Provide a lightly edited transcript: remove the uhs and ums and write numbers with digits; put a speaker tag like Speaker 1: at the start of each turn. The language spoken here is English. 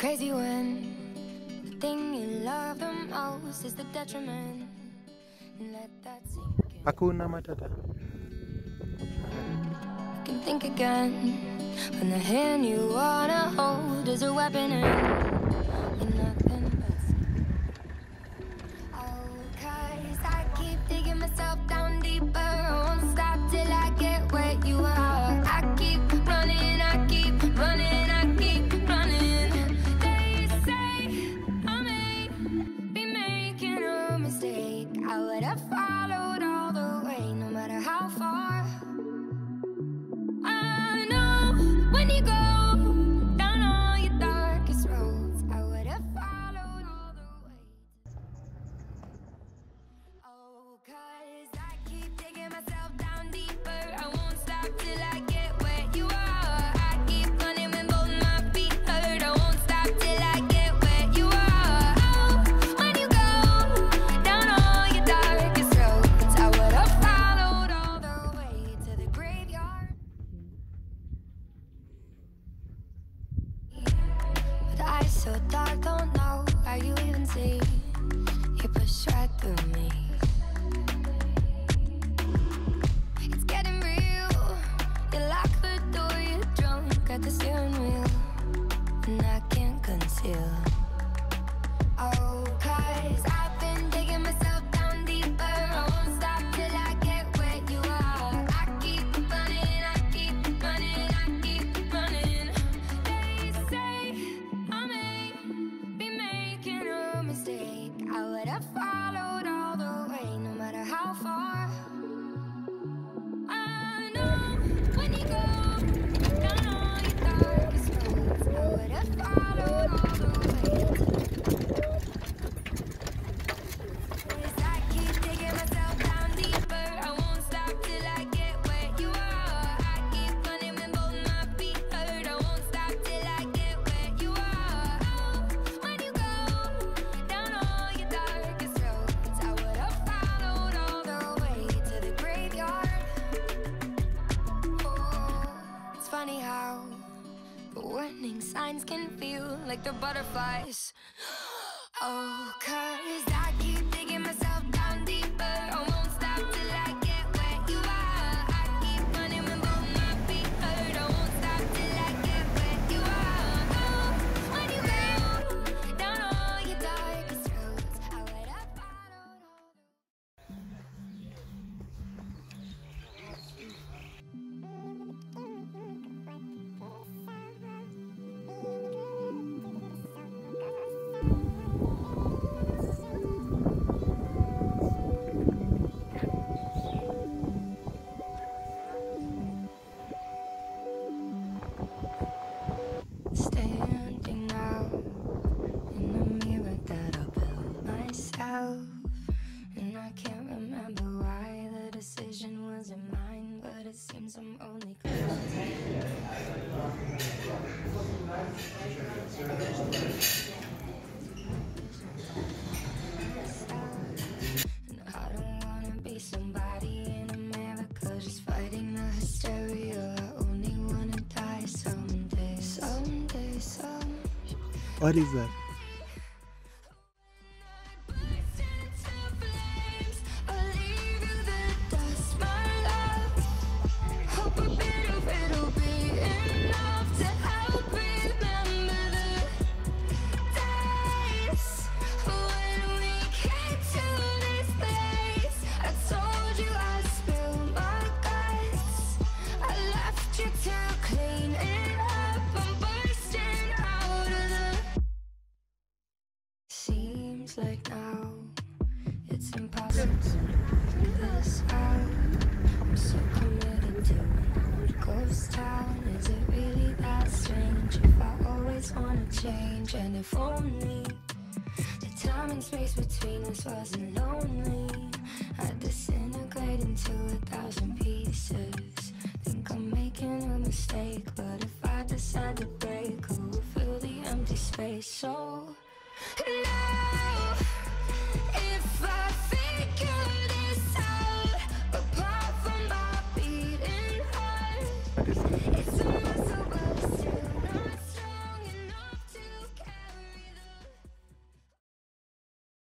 Speaker 1: crazy when the thing you love the most is the detriment. Let that sink in.
Speaker 2: Hakuna matata.
Speaker 1: You can think again when the hand you wanna hold is a weapon and you're nothing but oh, 'cause I keep digging myself down deeper. I won't stop till I get where you are. I keep running, I keep running, I keep running. They say I may be making a mistake. I would have followed all the way, no matter how far. I know when you go down all your darkest roads, I would have followed all the way. Oh, 'cause I keep digging myself down deeper. I won't stop till I get where you are. I keep running when both my feet hurt. I won't stop till I get where you are. Oh, when you go down all your darkest roads, I would have followed all the way to the graveyard. With eyes so dark, don't know how you even see. You push right through me. It's getting real. You lock the door, you're drunk at the steering wheel, and I can't conceal. Oh, 'cause I've been digging myself down deeper. I won't stop till I get where you are. I keep running, I keep running, I keep running. They say I may be making a mistake. I would have followed all the way, no matter how far. I know when you go down all your darkest roads, I would have followed all the way. 'Cause I keep digging myself down deeper. I won't stop till I get where you are. I keep running when both my feet hurt. I won't stop till I get where you are. Oh, when you go down all your darkest roads, I would have followed all the way to the graveyard. Oh, it's funny how the warning signs can feel like the butterflies. Oh, 'cause I keep digging myself down deeper. I won't stop till I get where you are. I keep running when both my feet hurt. I won't stop till I get where you are. Oh, when you go down all your darkest roads, I would have followed all the standing out in the mirror that I built myself, and I can't remember why the decision wasn't mine, but it seems I'm only and I don't wanna be somebody in America just fighting the hysteria. I only wanna die someday, someday, someday.
Speaker 2: What is that?
Speaker 1: Burst into flames, I'll leave you the dust, my love. Hope a bit of it'll be enough to help remember the days when we came to this place. I told you I spilled my guts. I left you to clean it up. I'm bursting out of the. Seems like now it's impossible to figure this out. I'm so committed to an old ghost town. Is it really that strange if I always wanna change? And if only the time and space between us wasn't lonely, I'd disintegrate into 1,000 pieces. Think I'm making a mistake, but if I decide to break, who will fill the empty space? So now